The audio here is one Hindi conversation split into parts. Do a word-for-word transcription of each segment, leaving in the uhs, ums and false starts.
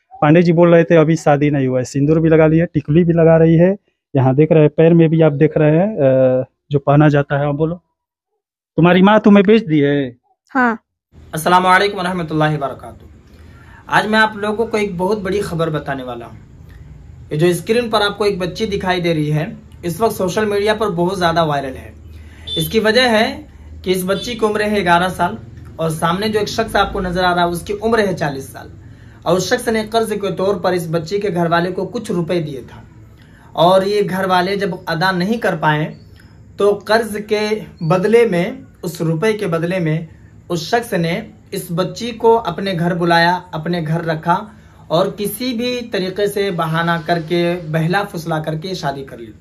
पांडे जी बोल रहे थे अभी शादी नहीं हुआ है, सिंदूर भी लगा ली है, टिकली भी लगा रही है। यहाँ देख रहे हैं पैर में भी आप देख रहे हैं जो पहना जाता है। बोलो, तुम्हारी माँ तुम्हें बेच दी है? हाँ। अस्सलाम वालेकुम रहमतुल्लाहि व बरकातुहू। आज मैं आप लोगों को एक बहुत बड़ी खबर बताने वाला हूँ। ये जो स्क्रीन पर आपको एक बच्ची दिखाई दे रही है, इस वक्त सोशल मीडिया पर बहुत ज्यादा वायरल है। इसकी वजह है कि इस बच्ची की उम्र है ग्यारह साल और सामने जो एक शख्स आपको नजर आ रहा है उसकी उम्र है चालीस साल। और उस शख्स ने कर्ज के तौर पर इस बच्ची के घर वाले को कुछ रुपए दिए था और ये घर वाले जब अदा नहीं कर पाए तो कर्ज के बदले में, उस रुपए के बदले में उस शख्स ने इस बच्ची को अपने घर बुलाया, अपने घर रखा और किसी भी तरीके से बहाना करके, बहला फुसला करके शादी कर ली।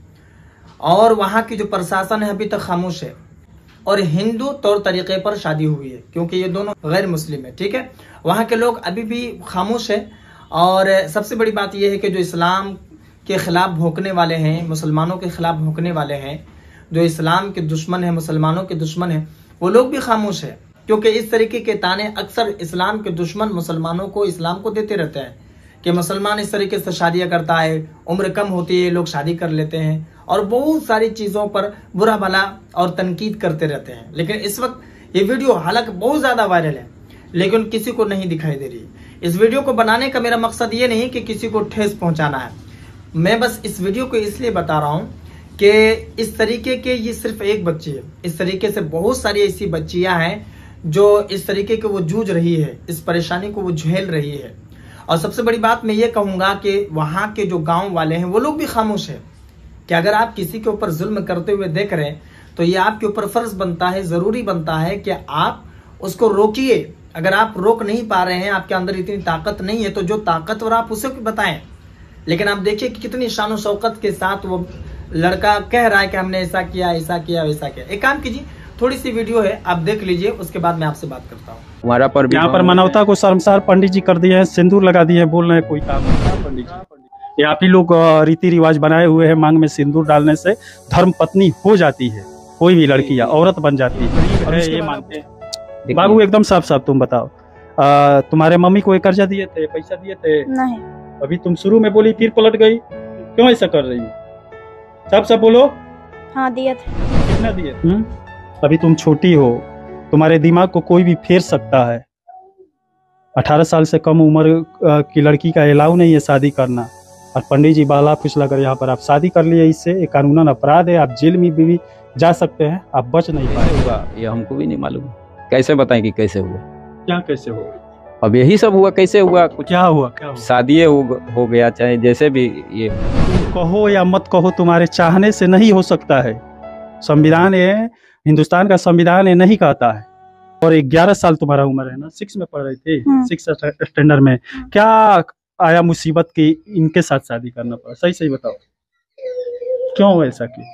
और वहाँ की जो प्रशासन है अभी तक खामोश है और हिंदू तौर तरीके पर शादी हुई है क्योंकि ये दोनों गैर मुस्लिम है। ठीक है, वहाँ के लोग अभी भी खामोश है। और सबसे बड़ी बात यह है कि जो इस्लाम के खिलाफ भौंकने वाले हैं, मुसलमानों के खिलाफ भौंकने वाले हैं, जो इस्लाम के दुश्मन है, मुसलमानों के दुश्मन है, वो लोग भी खामोश है क्योंकि इस तरीके के ताने अक्सर इस्लाम के दुश्मन मुसलमानों को, इस्लाम को देते रहते हैं कि मुसलमान इस तरीके से शादियां करता है, उम्र कम होती है, लोग शादी कर लेते हैं और बहुत सारी चीजों पर बुरा भला और तनकीद करते रहते हैं। लेकिन इस वक्त ये वीडियो हालांकि बहुत ज्यादा वायरल है लेकिन किसी को नहीं दिखाई दे रही। इस वीडियो को बनाने का मेरा मकसद ये नहीं कि किसी को ठेस पहुंचाना है, मैं बस इस वीडियो को इसलिए बता रहा हूँ कि इस तरीके के, ये सिर्फ एक बच्ची है, इस तरीके से बहुत सारी ऐसी बच्चियां हैं जो इस तरीके के वो जूझ रही है, इस परेशानी को वो झेल रही है। और सबसे बड़ी बात मैं ये कहूंगा कि वहां के जो गांव वाले हैं वो लोग भी खामोश है कि अगर आप किसी के ऊपर जुल्म करते हुए देख रहे हैं तो ये आपके ऊपर फर्ज बनता है, जरूरी बनता है कि आप उसको रोकिए। अगर आप रोक नहीं पा रहे हैं, आपके अंदर इतनी ताकत नहीं है, तो जो ताकतवर आप उसे बताएं। लेकिन आप देखिए कि कितनी शान शौकत के साथ वो लड़का कह रहा है कि हमने ऐसा किया, ऐसा किया, वैसा किया। एक काम कीजिए, थोड़ी सी वीडियो है, आप देख लीजिए, उसके बाद मैं आपसे बात करता हूँ। हमारा पर यहाँ पर मानवता को शर्मसार पंडित जी कर दिए हैं, सिंदूर लगा दिए हैं, बोल रहे हैं कोई काम नहीं। पंडित जी, आप ही लोग रीति रिवाज बनाए हुए हैं, मांग में सिंदूर डालने से धर्म पत्नी हो जाती है, कोई भी लड़की या औरत बन जाती है, ये मानते हैं। बाबू एकदम साफ साफ तुम बताओ, आ, तुम्हारे मम्मी को एक कर्जा दिए थे, पैसा दिए थे? नहीं। अभी तुम शुरू में बोली फिर पलट गई, क्यों ऐसा कर रही हो? सब सब बोलो। हाँ दिए थे। कितना दिए? हुँ? अभी तुम छोटी हो, तुम्हारे दिमाग को कोई भी फेर सकता है। अठारह साल से कम उम्र की लड़की का अलाउ नहीं है शादी करना और पंडित जी बाला फुसला कर यहाँ पर आप शादी कर लिए, इससे एक कानूनन अपराध है, आप जेल में भी जा सकते हैं, आप बच नहीं पाएगा। ये हमको भी नहीं मालूम, कैसे बताएं कि कैसे हुआ? क्या कैसे हुआ? अब यही सब हुआ, कैसे हुआ? कुछ क्या हुआ? क्या हुआ? शादी हो, हो गया, चाहे जैसे भी। ये कहो या मत कहो, तुम्हारे चाहने से नहीं हो सकता है। संविधान है, हिंदुस्तान का संविधान है, नहीं कहता है। और ग्यारह साल तुम्हारा उम्र है ना, सिक्स में पढ़ रहे थे, सिक्स स्टैंडर्ड में, क्या आया मुसीबत की इनके साथ शादी करना पड़ा? सही सही बताओ, क्यों ऐसा किया?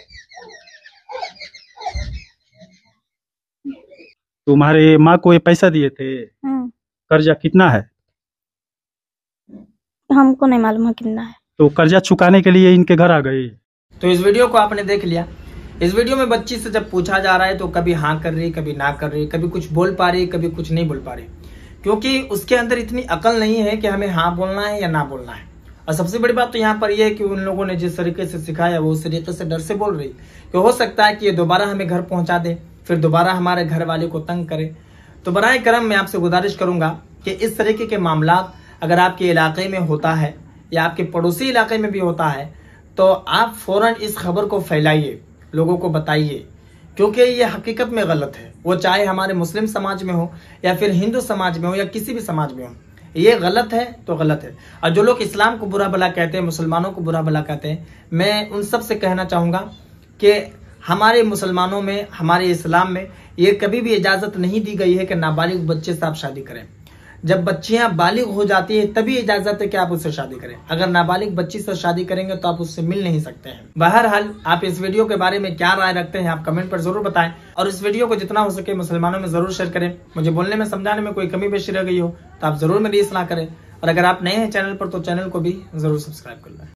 तुम्हारे माँ को ये पैसा दिए थे, कर्जा कितना है? हमको नहीं मालूम है कितना है। तो कर्जा चुकाने के लिए इनके घर आ गए। तो इस वीडियो को आपने देख लिया। इस वीडियो में बच्ची से जब पूछा जा रहा है तो कभी हाँ कर रही, कभी ना कर रही, कभी कुछ बोल पा रही, कभी कुछ नहीं बोल पा रही, क्योंकि उसके अंदर इतनी अकल नहीं है कि हमें हाँ बोलना है या ना बोलना है। और सबसे बड़ी बात तो यहाँ पर यह है कि उन लोगों ने जिस तरीके से सिखाया वो उस तरीके से डर से बोल रही कि हो सकता है कि ये दोबारा हमें घर पहुंचा दे, फिर दोबारा हमारे घर वाले को तंग करे। तो बराए करम मैं आपसे गुजारिश करूंगा कि इस तरीके के मामला अगर आपके इलाके में होता है या आपके पड़ोसी इलाके में भी होता है तो आप फौरन इस खबर को फैलाइए, लोगों को बताइए, क्योंकि ये हकीकत में गलत है। वो चाहे हमारे मुस्लिम समाज में हो या फिर हिंदू समाज में हो या किसी भी समाज में हो, ये गलत है तो गलत है। और जो लोग इस्लाम को बुरा भला कहते हैं, मुसलमानों को बुरा भला कहते हैं, मैं उन सब से कहना चाहूंगा कि हमारे मुसलमानों में, हमारे इस्लाम में ये कभी भी इजाजत नहीं दी गई है कि नाबालिग बच्चे से आप शादी करें। जब बच्चियां बालिग हो जाती है तभी इजाजत है कि आप उससे शादी करें। अगर नाबालिग बच्ची से शादी करेंगे तो आप उससे मिल नहीं सकते हैं। बहरहाल आप इस वीडियो के बारे में क्या राय रखते हैं आप कमेंट पर जरूर बताएं और इस वीडियो को जितना हो सके मुसलमानों में जरूर शेयर करें। मुझे बोलने में, समझाने में कोई कमी पेशी रह गई हो तो आप जरूर मेरी इस्लाह करें और अगर आप नए हैं चैनल पर तो चैनल को भी जरूर सब्सक्राइब कर लें।